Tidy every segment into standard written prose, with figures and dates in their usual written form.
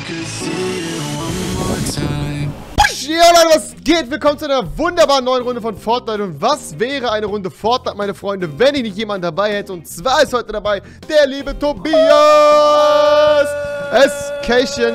Ja, Leute, was geht? Willkommen zu einer wunderbaren neuen Runde von Fortnite. Und was wäre eine Runde Fortnite, meine Freunde, wenn ich nicht jemanden dabei hätte? Und zwar ist heute dabei der liebe Tobias. Kächen.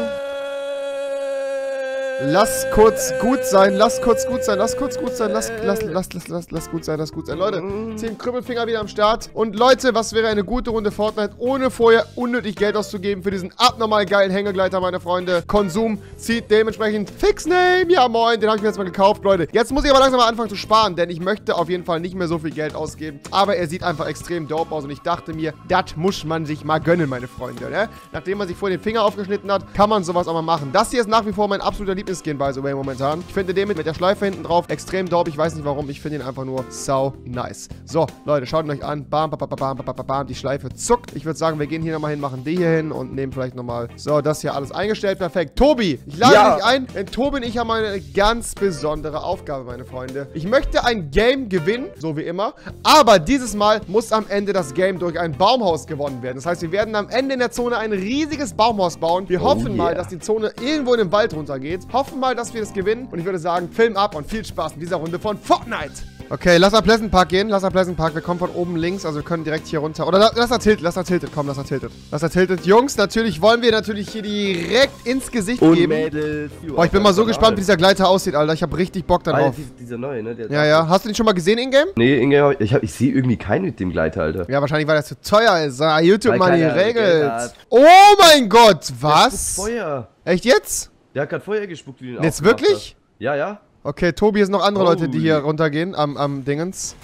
Lass kurz gut sein, lass kurz gut sein, lass kurz gut sein, lass gut sein, Leute, 10 Krüppelfinger wieder am Start. Und Leute, was wäre eine gute Runde Fortnite, ohne vorher unnötig Geld auszugeben für diesen abnormal geilen Hängegleiter, meine Freunde. Konsum zieht dementsprechend Fixname. Ja, moin, den habe ich mir jetzt mal gekauft, Leute. Jetzt muss ich aber langsam mal anfangen zu sparen, denn ich möchte auf jeden Fall nicht mehr so viel Geld ausgeben. Aber er sieht einfach extrem dope aus und ich dachte mir, das muss man sich mal gönnen, meine Freunde, ne? Nachdem man sich vorher den Finger aufgeschnitten hat, kann man sowas auch mal machen. Das hier ist nach wie vor mein absoluter Lieblingsskin, by the way, momentan. Ich finde den mit der Schleife hinten drauf extrem dope. Ich weiß nicht warum. Ich finde ihn einfach nur sau nice. So, Leute, schaut ihn euch an. Bam, bam, bam, bam, bam, bam. Die Schleife zuckt. Ich würde sagen, wir gehen hier nochmal hin, machen die hier hin und nehmen vielleicht nochmal. So, das hier alles eingestellt. Perfekt. Tobi, ich lade dich ein, denn Tobi und ich haben eine ganz besondere Aufgabe, meine Freunde. Ich möchte ein Game gewinnen, so wie immer. Aber dieses Mal muss am Ende das Game durch ein Baumhaus gewonnen werden. Das heißt, wir werden am Ende in der Zone ein riesiges Baumhaus bauen. Wir hoffen mal, dass die Zone irgendwo in den Wald runtergeht. Hoffen mal, dass wir das gewinnen. Und ich würde sagen, Film ab und viel Spaß mit dieser Runde von Fortnite. Okay, lass nach Pleasant Park gehen. Lass nach Pleasant Park. Wir kommen von oben links, also wir können direkt hier runter. Oder lass er tiltet. Komm, lass er tiltet. Jungs, natürlich wollen wir hier direkt ins Gesicht geben. Mädels. Boah, ich bin mal so gespannt, wie dieser Gleiter aussieht, Alter. Ich habe richtig Bock darauf. Dieser neue, ne? Ja. Hast du den schon mal gesehen, Ingame? Nee, Ingame, ich sehe irgendwie keinen mit dem Gleiter, Alter. Ja, wahrscheinlich, weil das zu teuer ist. YouTube mal die regelt. Hat. Oh mein Gott, was? Feuer. Echt jetzt? Der hat gerade Feuer gespuckt, wie du ihn Jetzt wirklich? Hast. Ja. Okay, Tobi, hier sind noch andere Leute, die hier runtergehen am Dingens.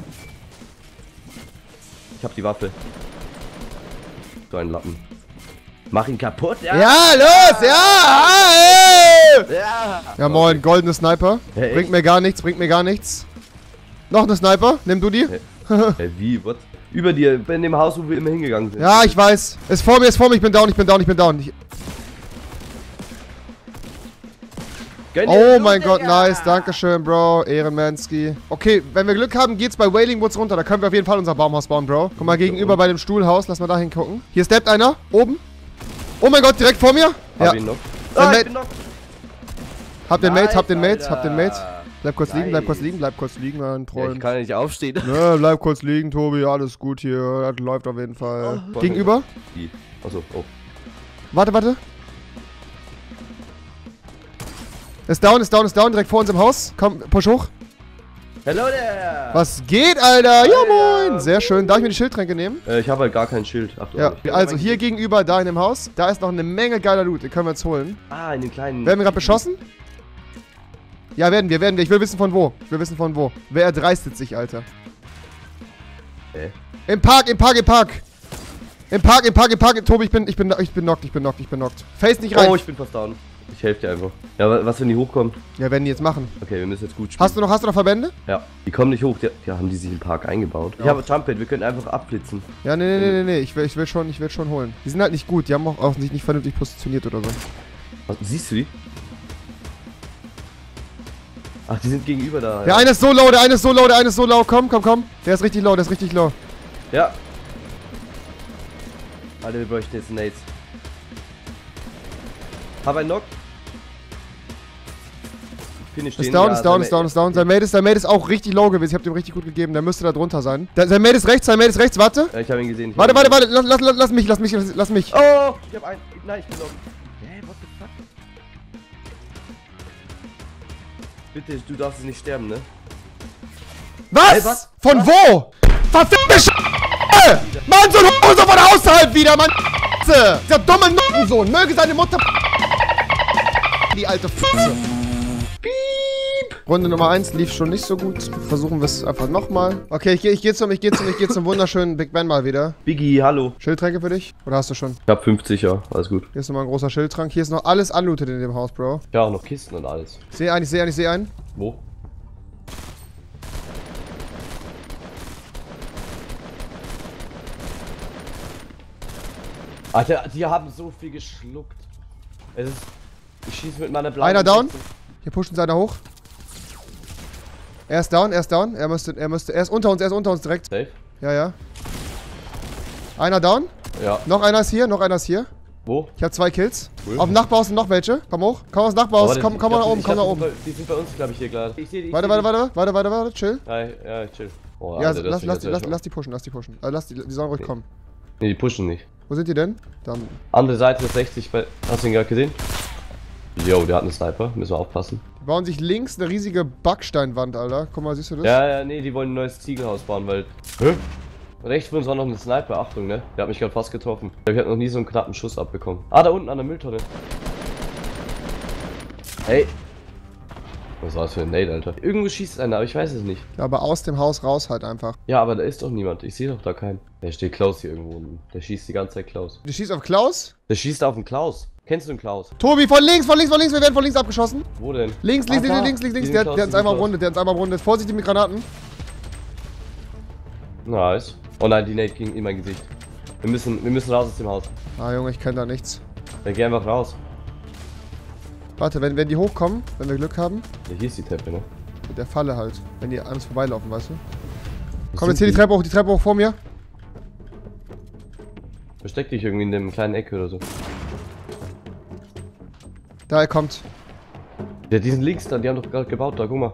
Ich hab die Waffe. So ein Lappen. Mach ihn kaputt, ja? Ja, los, ja! Ja! Ja, moin, goldene Sniper. Hey, bringt mir gar nichts. Noch eine Sniper, nimm du die. Hey, wie, what? Über dir, in dem Haus, wo wir immer hingegangen sind. Ja, ich weiß. Ist vor mir, ich bin down. Oh mein Gott, nice. Dankeschön, Bro. Ehrenmanski. Okay, wenn wir Glück haben, geht's bei Wailing Woods runter. Da können wir auf jeden Fall unser Baumhaus bauen, Bro. Guck mal, gegenüber bei dem Stuhlhaus. Lass mal da hingucken. Hier steppt einer. Oben. Oh mein Gott, direkt vor mir. Hab ihn noch. Ich bin noch. Hab den Mate. Bleib kurz liegen, mein Freund. Ja, ich kann nicht aufstehen. Ne, bleib kurz liegen, Tobi. Alles gut hier. Das läuft auf jeden Fall. Gegenüber. Achso, oh. Warte. Ist down, direkt vor uns im Haus. Komm, push hoch. Hello there! Was geht, Alter? Ja, moin! Sehr schön. Darf ich mir die Schildtränke nehmen? Ich habe halt gar kein Schild. Ach, ja, also hier gegenüber, da in dem Haus, da ist noch eine Menge geiler Loot. Den können wir jetzt holen. Ah, in den kleinen... Werden wir gerade beschossen? Ja, werden wir. Ich will wissen von wo. Wer erdreistet sich, Alter? Im Park. Tobi, ich bin knockt. Face nicht rein. Oh, ich bin fast down. Ich helfe dir einfach. Ja, was, wenn die hochkommen? Ja, werden die jetzt machen. Okay, wir müssen jetzt gut spielen. Hast du noch Verbände? Ja. Die kommen nicht hoch. Ja, haben die sich im Park eingebaut. Ich habe Jump Pad, wir können einfach abblitzen. Ja, nee. Ich will schon holen. Die sind halt nicht gut. Die haben auch sich nicht vernünftig positioniert oder so. Was, siehst du die? Ach, die sind gegenüber da. Ja, einer ist so low, Komm. Der ist richtig low. Ja. Alter, wir bräuchten jetzt Nades. Hab einen Knock. Ist down. Sein Mate ist auch richtig low gewesen. Ich hab dem richtig gut gegeben. Der müsste da drunter sein. Sein Mate ist rechts. Warte. Ja, ich hab ihn gesehen. Warte. Lass mich. Oh, ich hab einen. Nein, ich bin low. Hä, what the fuck? Bitte, du darfst nicht sterben, ne? Was? Hey, was? Von was? Wo? Verfickte Scheiße! Mann, so ein Hurensohn von außerhalb wieder, Mann! Dieser dumme Nuttensohn! Möge seine Mutter... Die alte Fotze. Piep! Runde Nummer 1 lief schon nicht so gut. Versuchen wir es einfach nochmal. Okay, ich geh zum wunderschönen Big Ben mal wieder. Biggie, hallo. Schildtränke für dich? Oder hast du schon? Ich hab 50, ja. Alles gut. Hier ist nochmal ein großer Schildtrank. Hier ist noch alles unlooted in dem Haus, Bro. Ja, auch noch Kisten und alles. Ich sehe einen. Wo? Alter, die haben so viel geschluckt. Es ist... Ich schieße mit meiner blauen... Einer down. Hier pushen sie einer hoch. Er ist down. Er ist unter uns direkt. Safe? Ja. Einer down. Ja. Noch einer ist hier. Wo? Ich habe 2 Kills. Cool. Auf dem Nachbarhaus sind noch welche. Komm hoch. Komm aus dem Nachbarhaus. Aber Komm nach oben, komm nach oben. Die sind bei uns, glaube ich, hier gerade. Ich sehe die. Warte, chill. Ja, chill. Oh, Ja, Alter, lass die pushen. Die sollen ruhig kommen. Nee, die pushen nicht. Wo sind die denn? Dann. Andere Seite ist 60, hast du ihn gerade gesehen? Jo, der hat einen Sniper, müssen wir aufpassen. Die bauen sich links eine riesige Backsteinwand, Alter. Guck mal, siehst du das? Ja, nee, die wollen ein neues Ziegelhaus bauen, weil... Hä? Rechts von uns war noch ein Sniper, Achtung, ne? Der hat mich gerade fast getroffen. Ich hab noch nie so einen knappen Schuss abbekommen. Ah, da unten an der Mülltonne. Hey. Was war das für ein Nade, Alter? Irgendwo schießt einer, aber ich weiß es nicht. Ja, aber aus dem Haus raus halt einfach. Ja, aber da ist doch niemand. Ich sehe doch da keinen. Der steht Klaus hier irgendwo unten. Der schießt die ganze Zeit Klaus. Du schießt auf Klaus? Der schießt auf den Klaus. Kennst du den Klaus? Tobi, von links, wir werden von links abgeschossen. Wo denn? Links. Der hat uns einmal umrundet, Vorsichtig mit Granaten. Nice. Oh nein, die Nate ging in mein Gesicht. Wir müssen raus aus dem Haus. Ah, Junge, ich kenne da nichts. Dann geh einfach raus. Warte, wenn die hochkommen, wenn wir Glück haben. Ja, hier ist die Treppe, ne? Mit der Falle halt. Wenn die an uns vorbeilaufen, weißt du? Komm, jetzt hier die Treppe hoch vor mir. Versteck dich irgendwie in dem kleinen Ecke oder so. Da, er kommt. Ja, die sind links da, die haben doch gerade gebaut da, guck mal.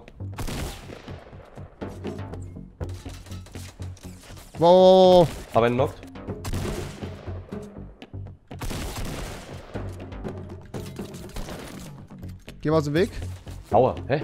Wow. Hab einen knockt. Geh mal aus dem Weg. Aua, hä?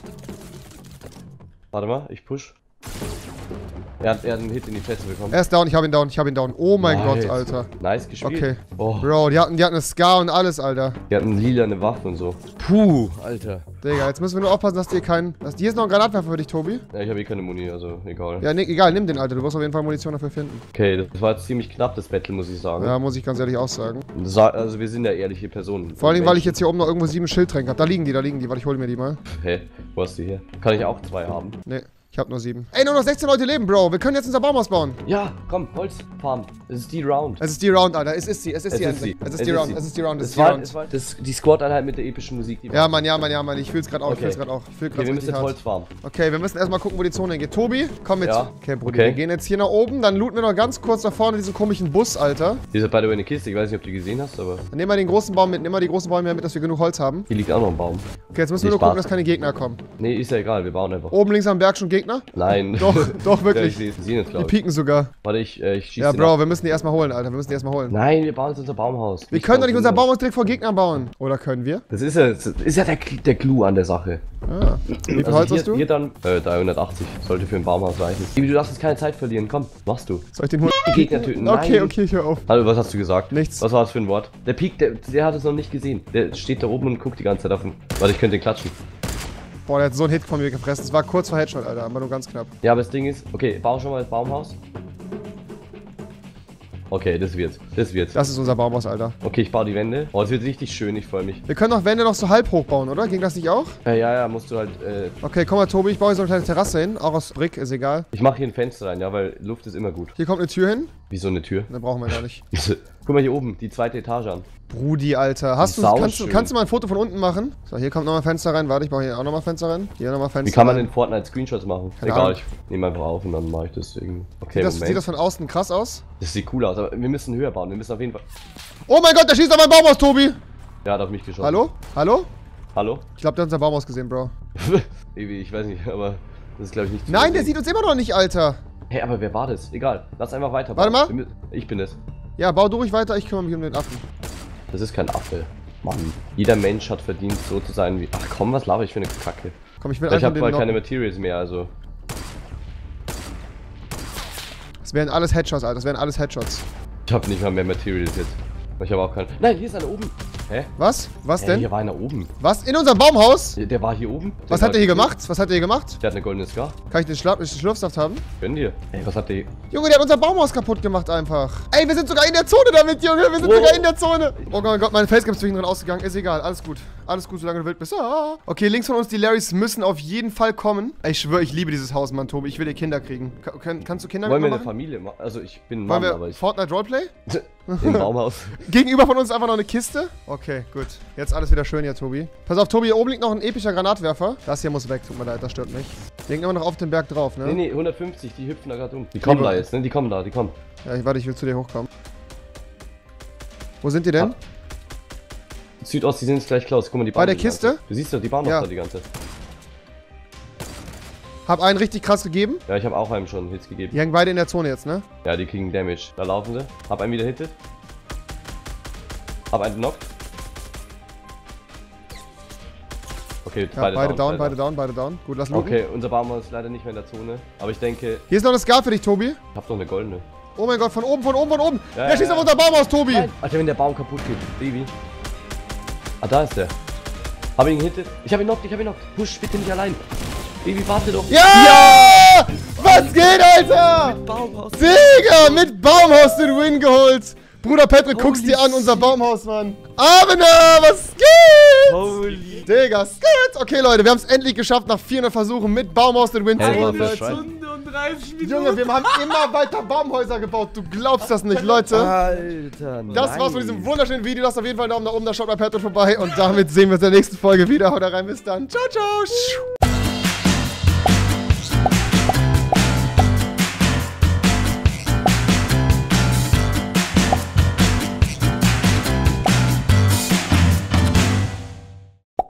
Warte mal, ich push. Er hat einen Hit in die Fresse bekommen. Er ist down, ich hab ihn down. Oh mein Gott, Alter. Nice gespielt. Okay. Oh. Bro, die hatten eine Scar und alles, Alter. Die hatten lila eine Waffe und so. Puh, Alter. Digga, jetzt müssen wir nur aufpassen, dass dir kein... Hier ist noch ein Granatwerfer für dich, Tobi. Ja, ich habe hier keine Muni, also egal. Ja, nee, egal, nimm den, Alter. Du wirst auf jeden Fall Munition dafür finden. Okay, das war jetzt ziemlich knapp, das Battle, muss ich sagen. Ja, muss ich ganz ehrlich auch sagen. Also wir sind ja ehrliche Personen. Vor allem, weil ich jetzt hier oben noch irgendwo 7 Schildtränke habe. Da liegen die. Warte, ich hole mir die mal. Hä? Wo hast du hier? Kann ich auch 2 haben? Nee. Ich hab nur 7. Ey, nur noch 16 Leute leben, Bro. Wir können jetzt unser Baumhaus bauen. Ja, komm, Holzfarm. Es ist die Round. Es ist die Round, Alter. Es ist die Round. Die Squad-Einheit mit der epischen Musik. Die ja, Mann. Ich fühl's gerade auch. Okay. Wir müssen jetzt Holzfarm. Okay, wir müssen erstmal gucken, wo die Zone hingeht. Tobi, komm mit. Ja. Okay, Bruder. Wir gehen jetzt hier nach oben. Dann looten wir noch ganz kurz da vorne diesen komischen Bus, Alter. Hier ist by the way eine Kiste. Ich weiß nicht, ob du die gesehen hast, aber... Dann nehmen wir den großen Baum mit. Nimm mal die großen Bäume mit, dass wir genug Holz haben. Hier liegt auch noch ein Baum. Okay, jetzt müssen wir nur gucken, dass keine Gegner kommen. Nee, ist ja egal. Wir bauen einfach. Oben links am Berg schon Gegner? Nein. Doch, wirklich. Ja, ich sehe die pieken sogar. Warte, ich schieße. Ja, Bro, wir müssen die erstmal holen, Alter. Nein, wir bauen jetzt unser Baumhaus. Wir können doch nicht unser Baumhaus direkt vor Gegnern bauen. Oder können wir? Das ist ja der Clou an der Sache. Ah. Wie viel Holz hast du? Hier dann 380. Sollte für ein Baumhaus reichen. Du darfst jetzt keine Zeit verlieren. Komm, machst du. Soll ich den holen? Die Gegner töten. Okay, ich hör auf. Hallo, was hast du gesagt? Nichts. Was war das für ein Wort? Der Peak, der hat es noch nicht gesehen. Der steht da oben und guckt die ganze Zeit auf ihn. Warte, ich könnte den klatschen. Boah, der hat so einen Hit von mir gefressen. Das war kurz vor Headshot, Alter, aber nur ganz knapp. Ja, aber das Ding ist, okay, bau schon mal das Baumhaus. Okay, das wird. Das ist unser Baumhaus, Alter. Okay, ich baue die Wände. Oh, es wird richtig schön, ich freue mich. Wir können auch Wände noch so halb hoch bauen, oder? Ging das nicht auch? Ja, musst du halt, Okay, komm mal, Tobi, ich baue hier so eine kleine Terrasse hin. Auch aus Brick, ist egal. Ich mache hier ein Fenster rein, ja, weil Luft ist immer gut. Hier kommt eine Tür hin. Wieso eine Tür? Ne, brauchen wir gar nicht. Guck mal hier oben, die 2. Etage an. Brudi, Alter. Kannst du mal ein Foto von unten machen? So, hier kommt nochmal Fenster rein. Warte, ich baue hier auch nochmal Fenster rein. Hier nochmal Fenster. Wie kann man in Fortnite Screenshots machen? Keine Egal, Ahnung. ich nehme einfach auf und dann mache ich das irgendwie. Okay, sieht das von außen krass aus? Das sieht cool aus, aber wir müssen höher bauen. Wir müssen auf jeden Fall... Oh mein Gott, der schießt auf mein Baumhaus, Tobi! Der hat auf mich geschossen. Hallo? Hallo? Hallo? Ich glaube, der hat unser Baumhaus gesehen, Bro. Ich weiß nicht, aber das ist glaube ich nicht zu Nein, der sieht uns immer noch nicht, Alter. Hey, aber wer war das? Egal, lass einfach weiter bauen. Warte mal. Ich bin es. Ja, bau du ruhig weiter, ich kümmere mich um den Affen. Das ist kein Affe. Mann, jeder Mensch hat verdient, so zu sein wie... Ach komm, was laber ich für eine Kacke? Komm, ich will ich einfach habe keine Materials mehr, also... Das wären alles Headshots, Alter, das wären alles Headshots. Ich habe nicht mal mehr Materials jetzt. Ich habe auch keinen... Nein, hier ist einer oben. Hä? Was? Was denn? Hier war einer oben. Was? In unserem Baumhaus? Der war hier oben. Was hat der hier gemacht? Was hat der hier gemacht? Der hat eine goldene Scar. Kann ich den Schlürfsaft haben? Gönn dir. Ey, was hat der hier? Junge, der hat unser Baumhaus kaputt gemacht einfach. Ey, wir sind sogar in der Zone damit, Junge. Wir sind sogar in der Zone. Oh mein Gott, mein Facecam ist zwischendrin ausgegangen. Ist egal, alles gut. Alles gut, solange du wild bist. Ah. Okay, links von uns, die Larrys müssen auf jeden Fall kommen. Ey, ich schwöre, ich liebe dieses Haus, Mann, Tobi. Ich will dir Kinder kriegen. Kannst du Kinder Wollen wir machen? eine Familie machen? Also ich bin ein Wollen Mann, wir aber ich... Fortnite Roleplay? Im Baumhaus. Gegenüber von uns einfach noch eine Kiste. Okay, gut. Jetzt alles wieder schön hier, Tobi. Pass auf, Tobi, hier oben liegt noch ein epischer Granatwerfer. Das hier muss weg, tut mir leid, das stört mich. Die liegen immer noch auf dem Berg drauf, ne? Nee, 150, die hüpfen da gerade um. Die kommen da jetzt, ne? Die kommen. Ja, warte, ich will zu dir hochkommen. Wo sind die denn? Südost, die sind jetzt gleich close. Guck mal, die bauen Bei der die Kiste? ganze. Du siehst doch, die bauen doch Ja. da die ganze. Hab einen richtig krass gegeben. Ja, ich habe auch einem schon Hits gegeben. Die hängen beide in der Zone jetzt, ne? Ja, die kriegen Damage. Da laufen sie. Hab einen wieder hittet. Hab einen knockt. Okay, Ja, beide down. Gut, lass looten. Okay, unser Baumhaus ist leider nicht mehr in der Zone. Aber ich denke, Hier ist noch eine Scar für dich, Tobi. ich hab noch eine goldene. Oh mein Gott, von oben. Ja, Der schießt auf unser Baum aus, Tobi. Nein. Alter, wenn der Baum kaputt geht. Baby. Ah, da ist der. Hab ihn gehittet. Ich hab ihn knockt. Push bitte nicht allein. Baby, warte doch. Ja! Was geht, Alter? Baumhaus. Digga, mit Baumhaus den Win geholt. Bruder Patrick, guck's dir an, unser Baumhaus, Mann. Abena, was geht? Holy. Digga, skit. Okay, Leute, wir haben es endlich geschafft, nach 400 Versuchen mit Baumhaus den Win zu Hey, holen, Mann, Leute. Stunde und 30 Minuten. Junge, wir haben immer weiter Baumhäuser gebaut. Du glaubst das nicht, Leute. Alter, Das war's von diesem wunderschönen Video. Lasst auf jeden Fall einen Daumen nach oben, da schaut bei Patrick vorbei. Und damit sehen wir uns in der nächsten Folge wieder. Haut rein, bis dann. Ciao, ciao.